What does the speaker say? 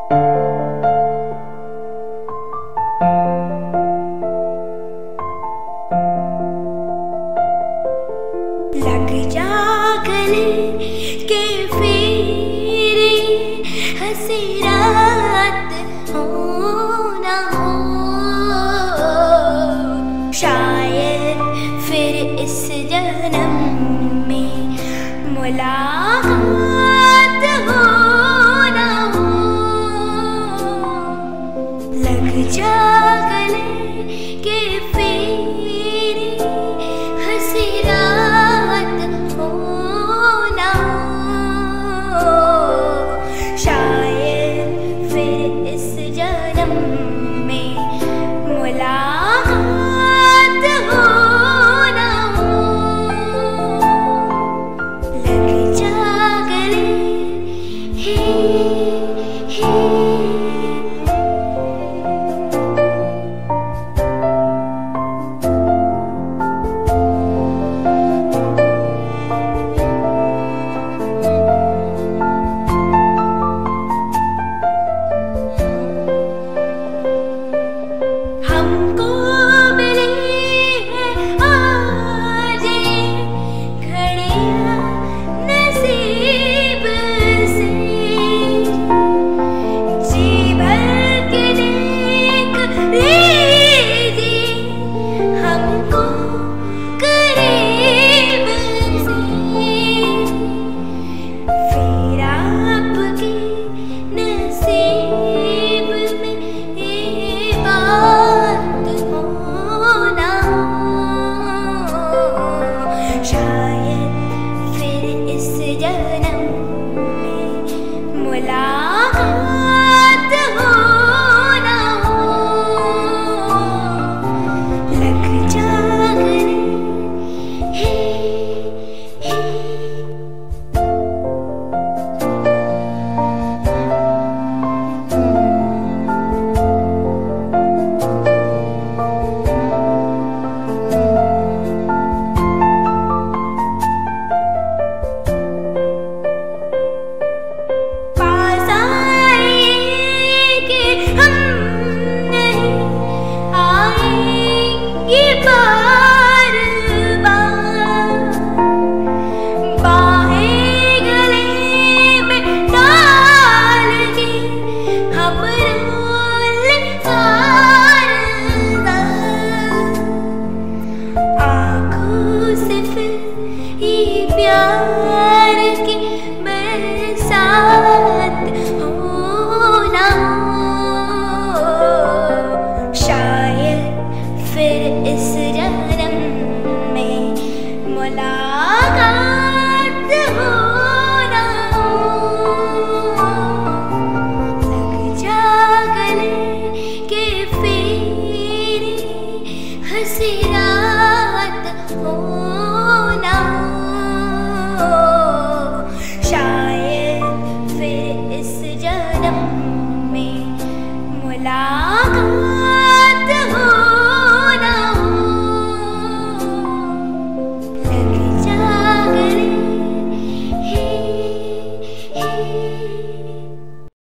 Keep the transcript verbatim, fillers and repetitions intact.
लग जा गले के फेरे, हंसी रात हो ना हो, शायद फिर इस जन्म में मुलाकात हो ना हो। लग जा गले के फेरे, हंसी रात हो ना हो, शायद फिर इस जन्म में मुलाकात हो ना हो। लग जा गले हे हे। हमको मिली है आज घड़ियां नसीब से, जी भर के देख लीजिए हमको करीब से। फिर आपके नसीब में ये बात हो ना हो, शायद फिर इस जन्म में मुलाकात हो ना हो। लग जा गले हे हे। पास आए कि हम नहीं आएंगे बार बार, बाहें गले में डाल के हम रोले बार बार। आँखों से फिर ये प्यार की बरसात हो ना हो, शायद फिर इस जन्म में मुलाकात हो ना हो। लग जा गले के फेरे, हंसी रात हो ना हो।